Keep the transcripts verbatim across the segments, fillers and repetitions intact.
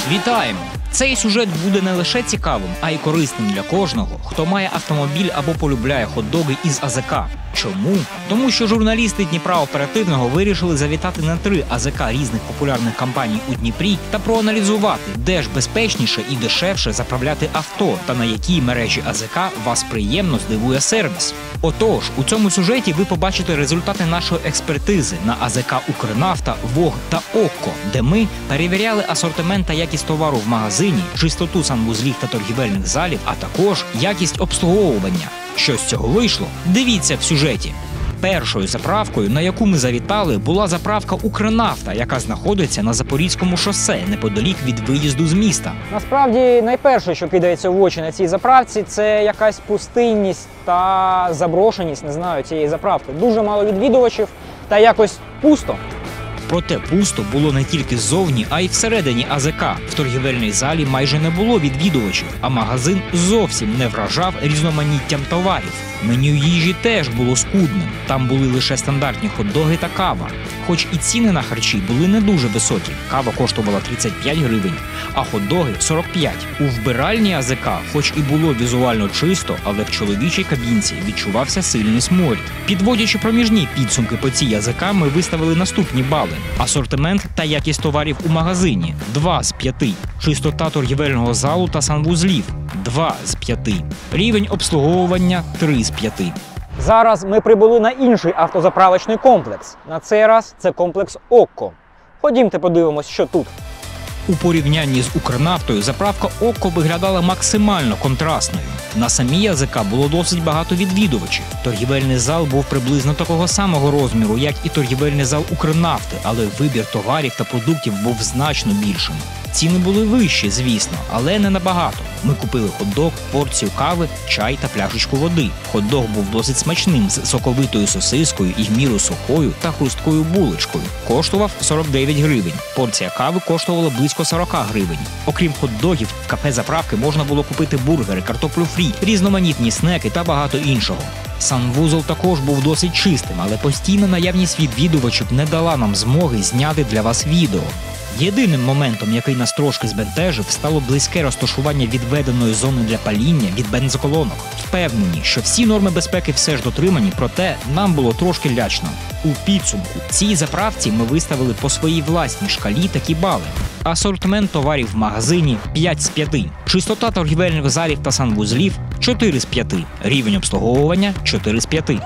Вітаємо! Цей сюжет буде не лише цікавим, а й корисним для кожного, хто має автомобіль або полюбляє хот-доги із АЗК. Чому? Тому що журналісти Дніпра Оперативного вирішили завітати на три АЗК різних популярних компаній у Дніпрі та проаналізувати, де ж безпечніше і дешевше заправляти авто та на якій мережі АЗК вас приємно здивує сервіс. Отож, у цьому сюжеті ви побачите результати нашої експертизи на АЗК «Укрнафта», «Вог» та «Окко», де ми перевіряли асортимент та якість товару в магазині, чистоту санвузлів та торгівельних залів, а також якість обслуговування. Що з цього вийшло? Дивіться в сюжеті. Першою заправкою, на яку ми завітали, була заправка «Укрнафта», яка знаходиться на Запорізькому шосе, неподалік від виїзду з міста. Насправді, найперше, що кидається в очі на цій заправці, це якась пустинність та заброшеність, не знаю, цієї заправки. Дуже мало відвідувачів та якось пусто. Проте пусто було не тільки ззовні, а й всередині АЗК. В торгівельній залі майже не було відвідувачів, а магазин зовсім не вражав різноманіттям товарів. Меню їжі теж було скудним. Там були лише стандартні хот-доги та кава. Хоч і ціни на харчі були не дуже високі. Кава коштувала тридцять п'ять гривень, а хот-доги – сорок п'ять. У вбиральні АЗК, хоч і було візуально чисто, але в чоловічій кабінці відчувався сильний сморід. Підводячи проміжні підсумки по цій АЗК, ми виставили наступні бали. Асортимент та якість товарів у магазині – два з п'яти. Чистота торгівельного залу та санвузлів – два з п'яти. Рівень обслуговування – три з п'яти. Зараз ми прибули на інший автозаправочний комплекс. На цей раз це комплекс «Окко». Ходімте подивимось, що тут. У порівнянні з «Укрнафтою» заправка «Окко» виглядала максимально контрастною. На самій АЗК було досить багато відвідувачів. Торгівельний зал був приблизно такого самого розміру, як і торгівельний зал «Укрнафти», але вибір товарів та продуктів був значно більшим. Ціни були вищі, звісно, але не набагато. Ми купили хот-дог, порцію кави, чай та пляшечку води. Хот-дог був досить смачним, з соковитою сосискою і в міру сухою та хрусткою булочкою. Коштував сорок дев'ять гривень. Порція кави коштувала близько сорок гривень. Окрім хот-догів, в кафе-заправки можна було купити бургери, картоплю фрі, різноманітні снеки та багато іншого. Санвузол також був досить чистим, але постійна наявність відвідувачів не дала нам змоги зняти для вас відео. Єдиним моментом, який нас трошки збентежив, стало близьке розташування відведеної зони для паління від бензоколонок. Впевнені, що всі норми безпеки все ж дотримані, проте нам було трошки лячно. У підсумку, цій заправці ми виставили по своїй власній шкалі такі бали. Асортимент товарів в магазині – п'ять з п'яти. Чистота торгівельних залів та санвузлів – чотири з п'яти. Рівень обслуговування – чотири з п'яти.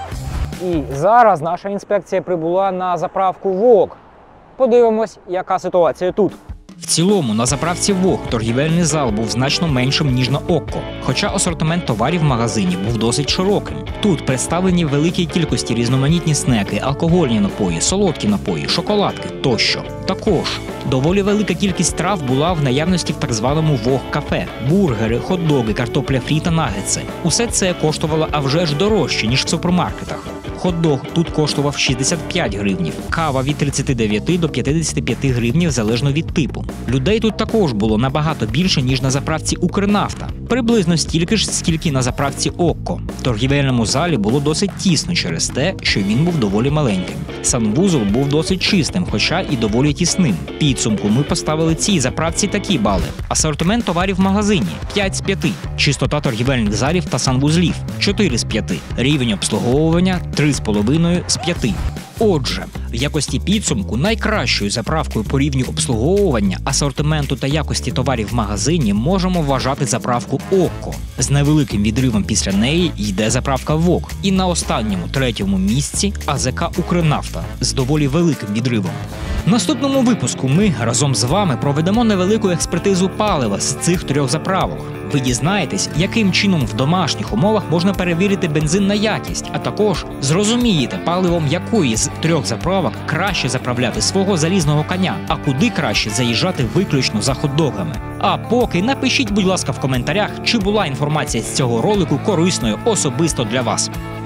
І зараз наша інспекція прибула на заправку «Вог». Подивимось, яка ситуація тут. В цілому, на заправці «Вог» торгівельний зал був значно меншим, ніж на «Окко», хоча асортимент товарів в магазині був досить широким. Тут представлені в великій кількості різноманітні снеки, алкогольні напої, солодкі напої, шоколадки тощо. Також доволі велика кількість трав була в наявності в так званому «Вог-кафе». Бургери, хот-доги, картопля фрі та нагетси. Усе це коштувало а вже ж дорожче, ніж в супермаркетах. Хот-дог тут коштував шістдесят п'ять гривнів, кава від тридцяти дев'яти до п'ятдесяти п'яти гривнів залежно від типу. Людей тут також було набагато більше, ніж на заправці «Укрнафта». Приблизно стільки ж, скільки на заправці «Окко». В торгівельному залі було досить тісно через те, що він був доволі маленьким. Санвузол був досить чистим, хоча і доволі тісним. Підсумку ми поставили цій заправці такі бали. Асортимент товарів в магазині – п'ять з п'яти. Чистота торгівельних залів та санвузлів – чотири з п'яти. Рівень обслуговування – три з п'яти з п'яти. Отже, в якості підсумку найкращою заправкою по рівню обслуговування, асортименту та якості товарів в магазині можемо вважати заправку «Окко». З невеликим відривом після неї йде заправка «Вог». І на останньому, третьому місці АЗК «Укрнафта» з доволі великим відривом. В наступному випуску ми разом з вами проведемо невелику експертизу палива з цих трьох заправок. Ви дізнаєтесь, яким чином в домашніх умовах можна перевірити бензин на якість, а також зрозумієте, паливом якої з трьох заправок краще заправляти свого залізного коня, а куди краще заїжджати виключно за хот-догами. А поки напишіть, будь ласка, в коментарях, чи була інформація з цього ролику корисною особисто для вас.